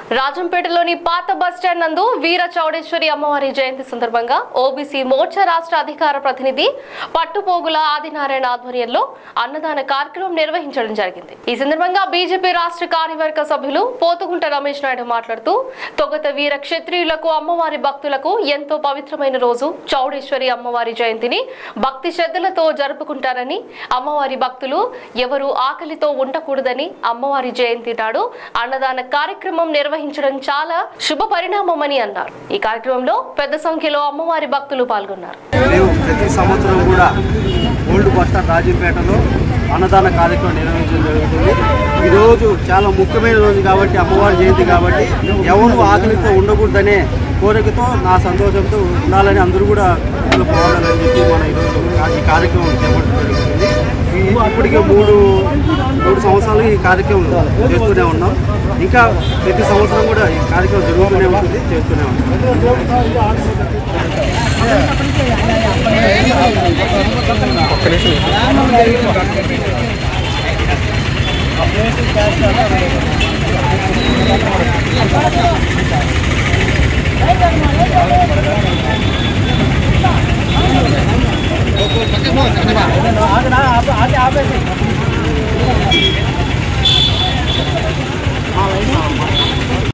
రాజంపేటలోని పాత బస్టాండ్ నందు వీర చౌడేశ్వరి అమ్మవారి జయంతి సందర్భంగా ఓబీసీ మోర్చా రాష్ట్ర అధికార ప్రతినిధి పట్టుపోగుల ఆదినారాయణ ఆధ్వర్యంలో అన్నదాన కార్యక్రమం నిర్వహించడం జరిగింది। ఈ సందర్భంగా బీజేపీ రాష్ట్ర కార్యవర్గ సభ్యులు పోతుగుంట రమేష్ నాయుడు మాట్లాడుతూ తొగత వీర క్షత్రియులకు అమ్మవారి భక్తులకు ఎంతో పవిత్రమైన రోజు చౌడేశ్వరి అమ్మవారి జయంతిని భక్తి శ్రద్ధలతో జరుపుకుంటారని, అమ్మవారి భక్తులు ఎవరు ఆకలితో ఉండకూడదని అమ్మవారి జయంతి నాడు అన్నదాన కార్యక్రమం నిర్వహించడం చాలా శుభ పరిణామమని అన్నారు। ఈ కార్యక్రమంలో పెద్ద సంఖ్యలో అమ్మవారి భక్తులు పాల్గొన్నారు। ప్రతి సంవత్సరం కూడా ఓల్డ్ బస్టాండ్ రాజంపేటలో అన్నదాన కార్యక్రమం నిర్వహించడం జరుగుతుంది। ఈ రోజు చాలా ముఖ్యమైన రోజు కాబట్టి, అమ్మవారి జయంతి కాబట్టి ఎవరు ఆకలితో ఉండకూడదనే కోరికతో, నా సంతోషంతో ఉండాలని అందరూ కూడా పోవాలని చెప్పి మన ఈరోజు ఈ కార్యక్రమం చేపట్టడం జరుగుతుంది। ఇప్పటికే మూడు సంవత్సరాలు ఈ కార్యక్రమం చేస్తూనే ఉన్నాం। ఇంకా ప్రతి సంవత్సరం కూడా ఈ కార్యక్రమం జరుగుతూనే ఉంటుంది, చేస్తూనే ఉంటాం।